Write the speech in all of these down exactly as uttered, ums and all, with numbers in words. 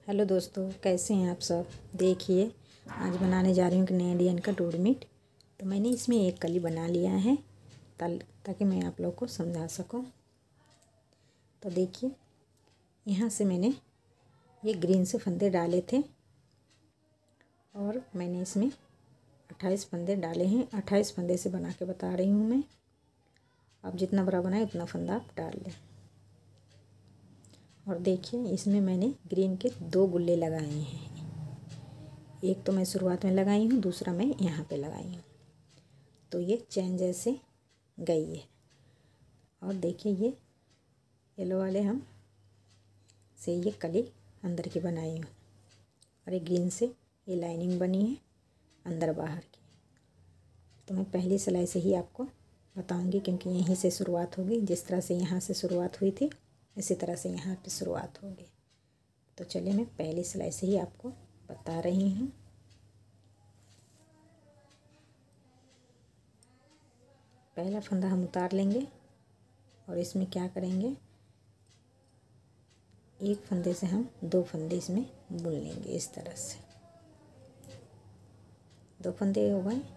Hello दोस्तों, कैसे हैं आप सब। देखिए, आज बनाने जा रही हूँ कैनेडियन का डोर मीट। तो मैंने इसमें एक कली बना लिया है ताकि मैं आप लोग को समझा सकूँ। तो देखिए, यहाँ से मैंने ये ग्रीन से फंदे डाले थे और मैंने इसमें अट्ठाईस फंदे डाले हैं। अट्ठाईस फंदे से बना के बता रही हूँ मैं। आप जितना बड़ा बनाए उतना फंदा आप डाल लें। और देखिए, इसमें मैंने ग्रीन के दो गुल्ले लगाए हैं। एक तो मैं शुरुआत में लगाई हूँ, दूसरा मैं यहाँ पे लगाई हूँ। तो ये चैन जैसे गई है। और देखिए, ये येलो वाले हम से ये कली अंदर की बनाई हूँ और ये ग्रीन से ये लाइनिंग बनी है अंदर बाहर की। तो मैं पहली सिलाई से ही आपको बताऊँगी, क्योंकि यहीं से शुरुआत होगी। जिस तरह से यहाँ से शुरुआत हुई थी इसी तरह से यहाँ पे शुरुआत होगी। तो चलिए, मैं पहली सिलाई से ही आपको बता रही हूँ। पहला फंदा हम उतार लेंगे और इसमें क्या करेंगे, एक फंदे से हम दो फंदे इसमें बुन लेंगे। इस तरह से दो फंदे हो गए।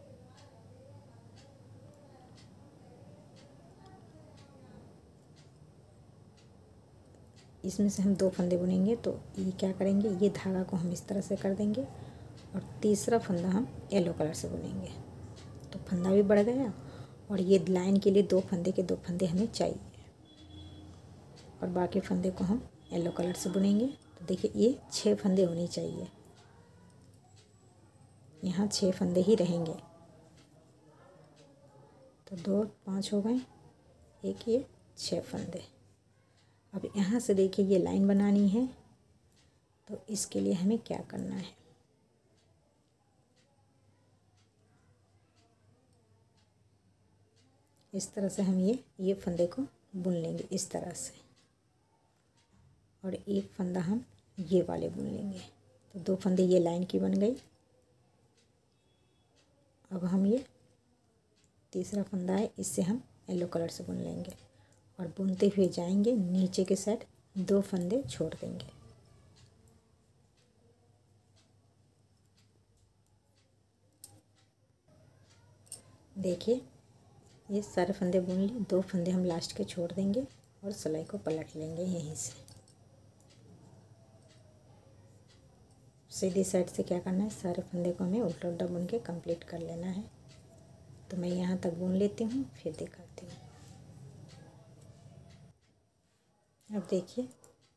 इसमें से हम दो फंदे बुनेंगे। तो ये क्या करेंगे, ये धागा को हम इस तरह से कर देंगे और तीसरा फंदा हम येलो कलर से बुनेंगे। तो फंदा भी बढ़ गया और ये लाइन के लिए दो फंदे के दो फंदे हमें चाहिए और बाकी फंदे को हम येलो कलर से बुनेंगे। तो देखिए, ये छः फंदे होने चाहिए। यहाँ छः फंदे ही रहेंगे। तो दो पाँच हो गए, एक ये छः फंदे। अब यहाँ से देखिए, ये लाइन बनानी है। तो इसके लिए हमें क्या करना है, इस तरह से हम ये ये फंदे को बुन लेंगे इस तरह से, और एक फंदा हम ये वाले बुन लेंगे। तो दो फंदे ये लाइन की बन गई। अब हम ये तीसरा फंदा है, इससे हम येलो कलर से बुन लेंगे और बुनते हुए जाएंगे। नीचे के साइड दो फंदे छोड़ देंगे। देखिए, ये सारे फंदे बुन लिए। दो फंदे हम लास्ट के छोड़ देंगे और सिलाई को पलट लेंगे यहीं से। सीधी साइड से क्या करना है, सारे फंदे को हमें उल्टा उल्टा बुन के कंप्लीट कर लेना है। तो मैं यहाँ तक बुन लेती हूँ, फिर दिखाती हूँ। अब देखिए,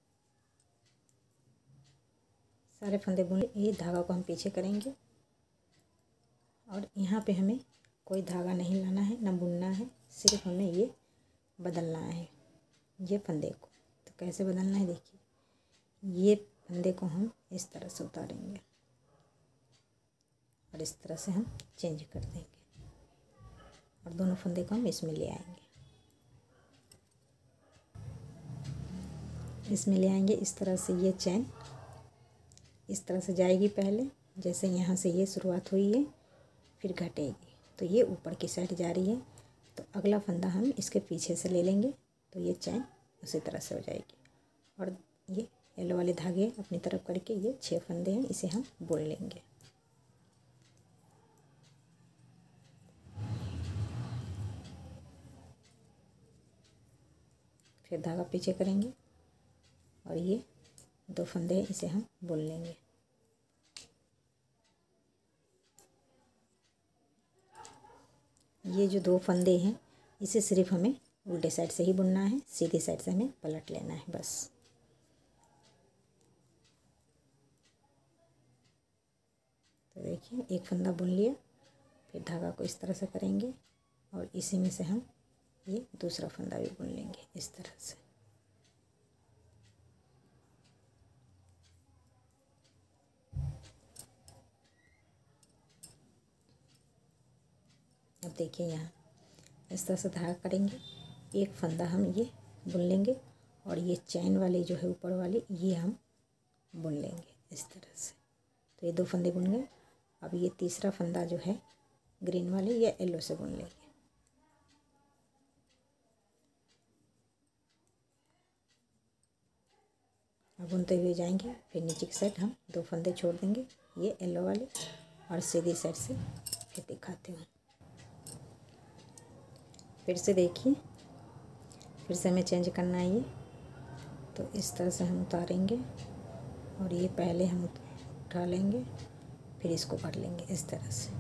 सारे फंदे बुन लिए। ये धागा को हम पीछे करेंगे और यहाँ पे हमें कोई धागा नहीं लाना है, ना बुनना है। सिर्फ हमें ये बदलना है ये फंदे को। तो कैसे बदलना है, देखिए, ये फंदे को हम इस तरह से उतारेंगे और इस तरह से हम चेंज कर देंगे और दोनों फंदे को हम इसमें ले आएंगे। इसमें ले आएंगे इस तरह से। ये चैन इस तरह से जाएगी पहले, जैसे यहाँ से ये शुरुआत हुई है, फिर घटेगी। तो ये ऊपर की साइड जा रही है। तो अगला फंदा हम इसके पीछे से ले लेंगे। तो ये चैन उसी तरह से हो जाएगी और ये येलो वाले धागे अपनी तरफ करके, ये छः फंदे हैं, इसे हम बुन लेंगे। फिर धागा पीछे करेंगे और ये दो फंदे हैं, इसे हम बुन लेंगे। ये जो दो फंदे हैं, इसे सिर्फ हमें उल्टे साइड से ही बुनना है, सीधी साइड से हमें पलट लेना है बस। तो देखिए, एक फंदा बुन लिया, फिर धागा को इस तरह से करेंगे और इसी में से हम ये दूसरा फंदा भी बुन लेंगे इस तरह से। अब देखिए, यहाँ इस तरह से धागा करेंगे, एक फंदा हम ये बुन लेंगे और ये चैन वाली जो है ऊपर वाली, ये हम बुन लेंगे इस तरह से। तो ये दो फंदे बुन गए। अब ये तीसरा फंदा जो है ग्रीन वाले या येलो से बुन लेंगे। अब बुनते हुए जाएंगे। फिर नीचे की साइड हम दो फंदे छोड़ देंगे, ये येलो वाले, और सीधी साइड से फिर दिखाती हूँ। फिर से देखिए, फिर से हमें चेंज करना है ये। तो इस तरह से हम उतारेंगे और ये पहले हम उठा लेंगे, फिर इसको भर लेंगे इस तरह से।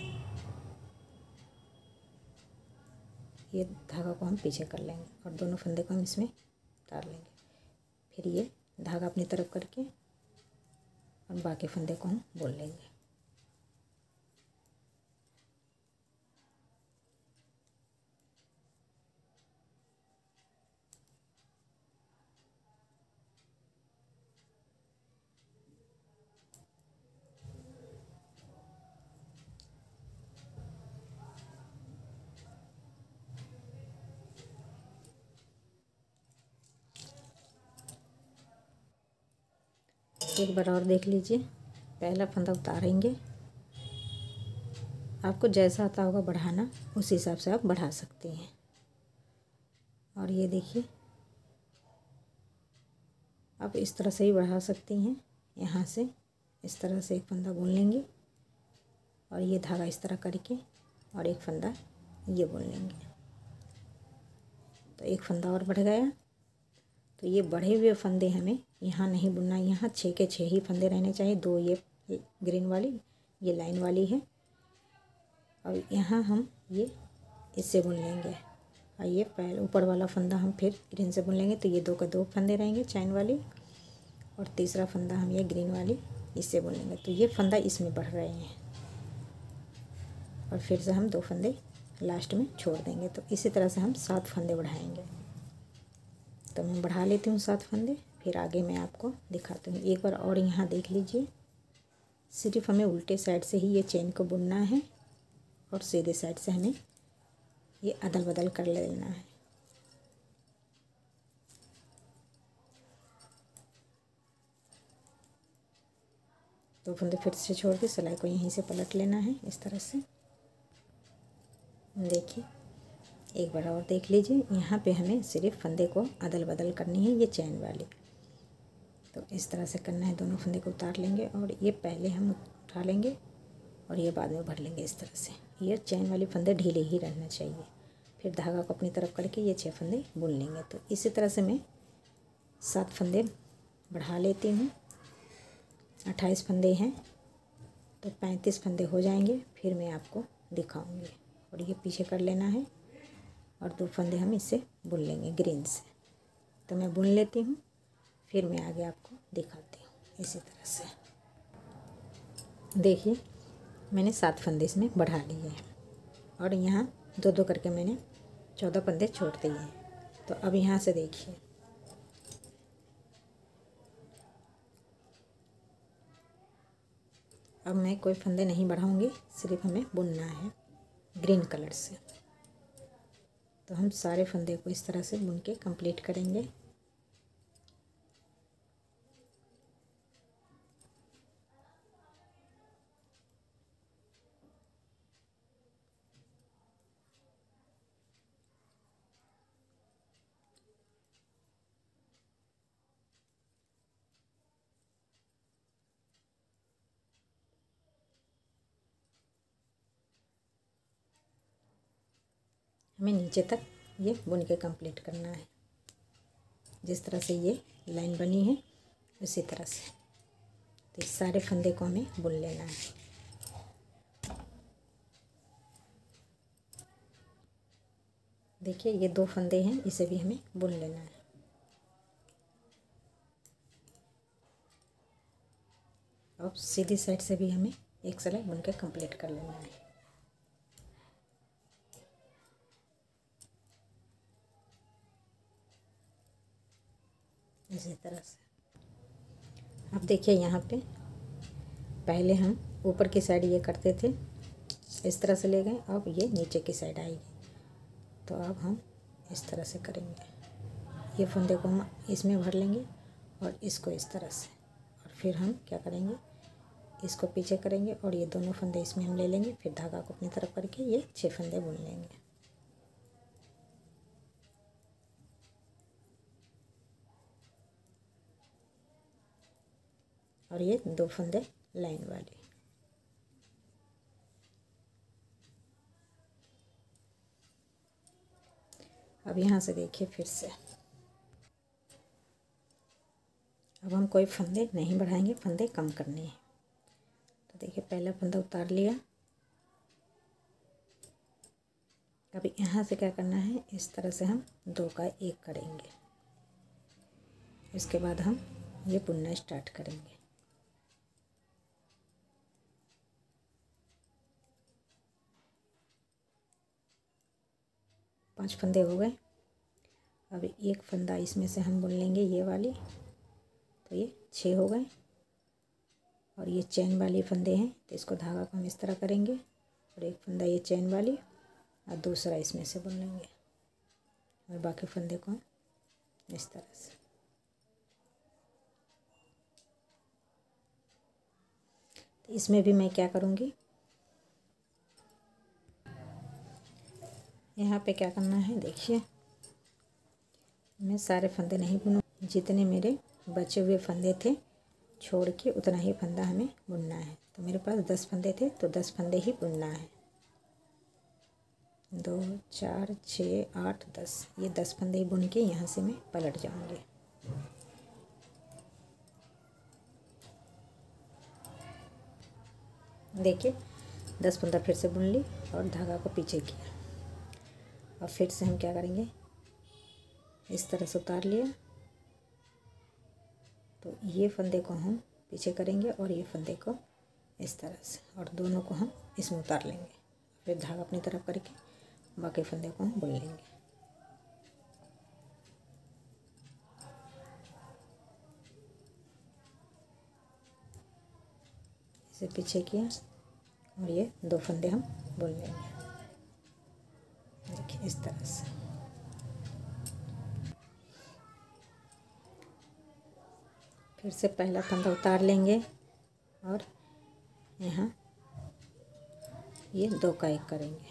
ये धागा को हम पीछे कर लेंगे और दोनों फंदे को हम इसमें उतार लेंगे। फिर ये धागा अपनी तरफ करके और बाकी फंदे को हम बुन लेंगे। एक बार और देख लीजिए। पहला फंदा उतारेंगे, आपको जैसा आता होगा बढ़ाना उस हिसाब से आप बढ़ा सकते हैं। और ये देखिए, आप इस तरह से ही बढ़ा सकती हैं। यहाँ से इस तरह से एक फंदा बुन लेंगे और ये धागा इस तरह करके और एक फंदा ये बुन लेंगे। तो एक फंदा और बढ़ गया। तो ये बढ़े हुए फंदे हमें यहाँ नहीं बुनना, यहाँ छः के छः ही फंदे रहने चाहिए। दो ये ग्रीन वाली, ये लाइन वाली है, और यहाँ हम ये इससे बुन लेंगे। और ये पहले ऊपर वाला फंदा हम फिर ग्रीन से बुन लेंगे। तो ये दो के दो फंदे रहेंगे चैन वाली, और तीसरा फंदा हम ये ग्रीन वाली इससे बुन लेंगे। तो ये फंदा इसमें बढ़ रहे हैं, और फिर से हम दो फंदे लास्ट में छोड़ देंगे। तो इसी तरह से हम सात फंदे बढ़ाएंगे। तो मैं बढ़ा लेती हूँ सात फंदे, फिर आगे मैं आपको दिखाती हूँ। एक बार और यहाँ देख लीजिए, सिर्फ हमें उल्टे साइड से ही ये चेन को बुनना है और सीधे साइड से हमें ये अदल बदल कर लेना है। दो फंदे फिर से छोड़ के सिलाई को यहीं से पलट लेना है इस तरह से। देखिए, एक बार और देख लीजिए, यहाँ पे हमें सिर्फ फंदे को अदल बदल करनी है, ये चैन वाली। तो इस तरह से करना है, दोनों फंदे को उतार लेंगे और ये पहले हम उठा लेंगे और ये बाद में भर लेंगे इस तरह से। ये चैन वाली फंदे ढीले ही रहना चाहिए। फिर धागा को अपनी तरफ करके ये छः फंदे बुन लेंगे। तो इसी तरह से मैं सात फंदे बढ़ा लेती हूँ। अट्ठाईस फंदे हैं तो पैंतीस फंदे हो जाएंगे, फिर मैं आपको दिखाऊंगी। और ये पीछे कर लेना है और दो फंदे हम इससे बुन लेंगे ग्रीन से। तो मैं बुन लेती हूँ, फिर मैं आगे आपको दिखाती हूँ। इसी तरह से देखिए, मैंने सात फंदे इसमें बढ़ा लिए हैं और यहाँ दो दो करके मैंने चौदह फंदे छोड़ दिए हैं। तो अब यहाँ से देखिए, अब मैं कोई फंदे नहीं बढ़ाऊंगी, सिर्फ हमें बुनना है ग्रीन कलर से। तो हम सारे फंदे को इस तरह से बुन के कंप्लीट करेंगे। हमें नीचे तक ये बुन के कंप्लीट करना है। जिस तरह से ये लाइन बनी है उसी तरह से। तो इस सारे फंदे को हमें बुन लेना है। देखिए, ये दो फंदे हैं, इसे भी हमें बुन लेना है। अब सीधी साइड से भी हमें एक सिलाई बुन के कंप्लीट कर लेना है। इसी तरह से अब देखिए, यहाँ पे पहले हम ऊपर की साइड ये करते थे, इस तरह से ले गए, अब ये नीचे की साइड आएगी। तो अब हम इस तरह से करेंगे। ये फंदे को हम इसमें भर लेंगे और इसको इस तरह से, और फिर हम क्या करेंगे, इसको पीछे करेंगे और ये दोनों फंदे इसमें हम ले लेंगे। फिर धागा को अपनी तरफ करके ये छः फंदे बुन लेंगे। और ये दो फंदे लाइन वाले। अब यहाँ से देखिए फिर से, अब हम कोई फंदे नहीं बढ़ाएंगे, फंदे कम करने हैं। तो देखिए पहला फंदा उतार लिया। अब यहाँ से क्या करना है, इस तरह से हम दो का एक करेंगे। इसके बाद हम ये बुनना स्टार्ट करेंगे। पांच फंदे हो गए। अब एक फंदा इसमें से हम बुन लेंगे, ये वाली, तो ये छः हो गए। और ये चैन वाली फंदे हैं, तो इसको धागा को हम इस तरह करेंगे और एक फंदा ये चैन वाली और दूसरा इसमें से बुन लेंगे और बाकी फंदे को हम इस तरह से। तो इसमें भी मैं क्या करूँगी, यहाँ पे क्या करना है, देखिए मैं सारे फंदे नहीं बुनूँ, जितने मेरे बचे हुए फंदे थे छोड़ के उतना ही फंदा हमें बुनना है। तो मेरे पास दस फंदे थे तो दस फंदे ही बुनना है। दो चार छः आठ दस, ये दस फंदे ही बुन के यहाँ से मैं पलट जाऊँगी। देखिए दस फंदा फिर से बुन ली और धागा को पीछे किया। और फिर से हम क्या करेंगे, इस तरह से उतार लिया, तो ये फंदे को हम पीछे करेंगे और ये फंदे को इस तरह से, और दोनों को हम इसमें उतार लेंगे। फिर धागा अपनी तरफ करके बाकी फंदे को हम बुन लेंगे। इसे पीछे किया और ये दो फंदे हम बुन लेंगे। देखिए इस तरह से। फिर से पहला फंदा उतार लेंगे और यहाँ ये दो का एक करेंगे।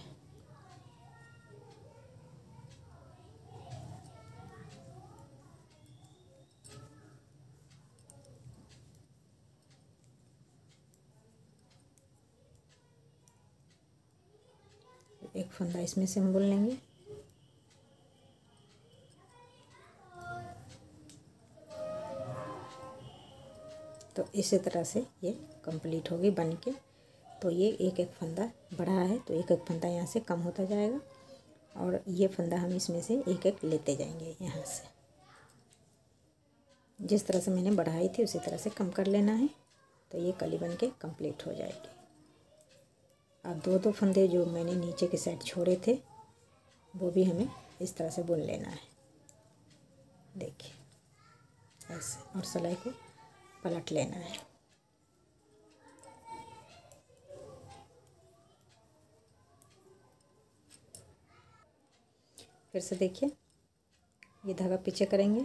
एक फंदा इसमें से हम बुन लेंगे। तो इसी तरह से ये कंप्लीट होगी बन के। तो ये एक एक फंदा बढ़ा है तो एक एक फंदा यहाँ से कम होता जाएगा और ये फंदा हम इसमें से एक एक लेते जाएंगे यहाँ से। जिस तरह से मैंने बढ़ाई थी उसी तरह से कम कर लेना है। तो ये कली बन के कम्प्लीट हो जाएगी। अब दो दो फंदे जो मैंने नीचे के साइड छोड़े थे वो भी हमें इस तरह से बुन लेना है। देखिए ऐसे, और सिलाई को पलट लेना है। फिर से देखिए ये धागा पीछे करेंगे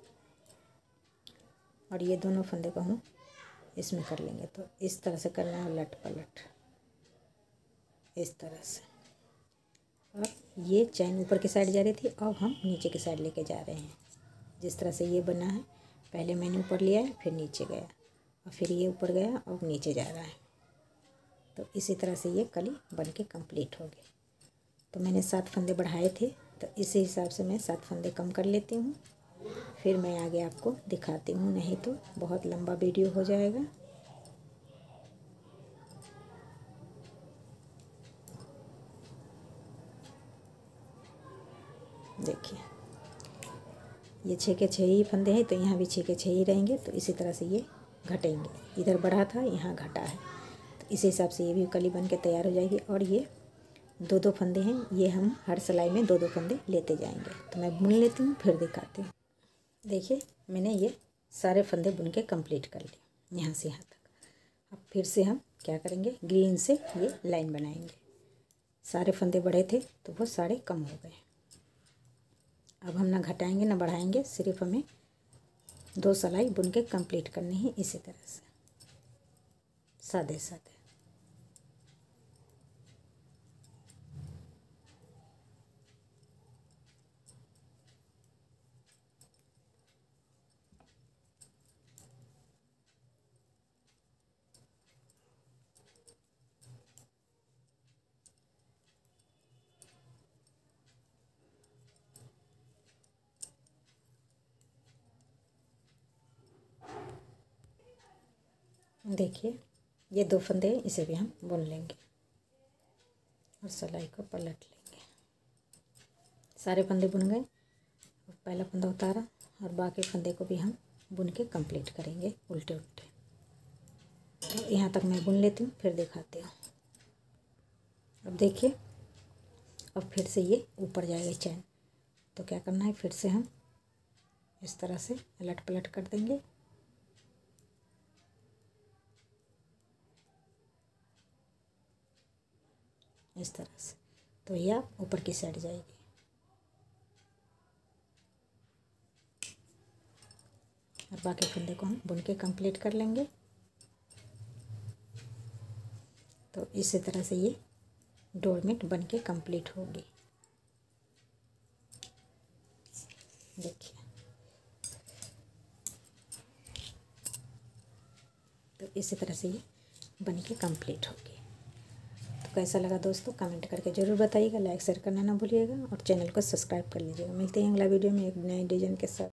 और ये दोनों फंदे को हम इसमें कर लेंगे। तो इस तरह से करना है, उलट पलट इस तरह से। और ये चैन ऊपर की साइड जा रही थी, अब हम नीचे की साइड लेके जा रहे हैं। जिस तरह से ये बना है, पहले मैंने ऊपर लिया है फिर नीचे गया और फिर ये ऊपर गया और नीचे जा रहा है। तो इसी तरह से ये कली बन के कम्प्लीट होगी। तो मैंने सात फंदे बढ़ाए थे तो इसी हिसाब से मैं सात फंदे कम कर लेती हूँ, फिर मैं आगे आपको दिखाती हूँ, नहीं तो बहुत लंबा वीडियो हो जाएगा। देखिए ये छः के छः ही फंदे हैं तो यहाँ भी छः के छः ही रहेंगे। तो इसी तरह से ये घटेंगे, इधर बढ़ा था यहाँ घटा है, तो इसी हिसाब से ये भी कली बन के तैयार हो जाएगी। और ये दो दो फंदे हैं, ये हम हर सिलाई में दो दो फंदे लेते जाएंगे। तो मैं बुन लेती हूँ फिर दिखाती हूँ। देखिए मैंने ये सारे फंदे बुन के कंप्लीट कर लिए यहाँ से यहाँ तक। अब फिर से हम क्या करेंगे, ग्रीन से ये लाइन बनाएंगे। सारे फंदे बढ़े थे तो वो सारे कम हो गए। अब हम ना घटाएंगे ना बढ़ाएंगे, सिर्फ हमें दो सिलाई बुन के कंप्लीट करनी है इसी तरह से सादे सादे। देखिए ये दो फंदे हैं, इसे भी हम बुन लेंगे और सिलाई को पलट लेंगे। सारे फंदे बुन गए, पहला फंदा उतारा और बाकी फंदे को भी हम बुन के कंप्लीट करेंगे उल्टे उल्टे। तो यहाँ तक मैं बुन लेती हूँ, फिर दिखाती हूँ। अब देखिए, अब फिर से ये ऊपर जाएगा चैन, तो क्या करना है, फिर से हम इस तरह से अलट पलट कर देंगे। इस तरह से, तो ये आप ऊपर की साइड जाएगी। और बाकी फंदे को हम बुन के कंप्लीट कर लेंगे। तो इसी तरह से ये डोरमेट बन के कंप्लीट होगी। देखिए, तो इसी तरह से ये बन के कंप्लीट होगी। तो कैसा लगा दोस्तों, कमेंट करके ज़रूर बताइएगा, लाइक शेयर करना ना भूलिएगा और चैनल को सब्सक्राइब कर लीजिएगा। मिलते हैं अगला वीडियो में एक नए डिज़ाइन के साथ।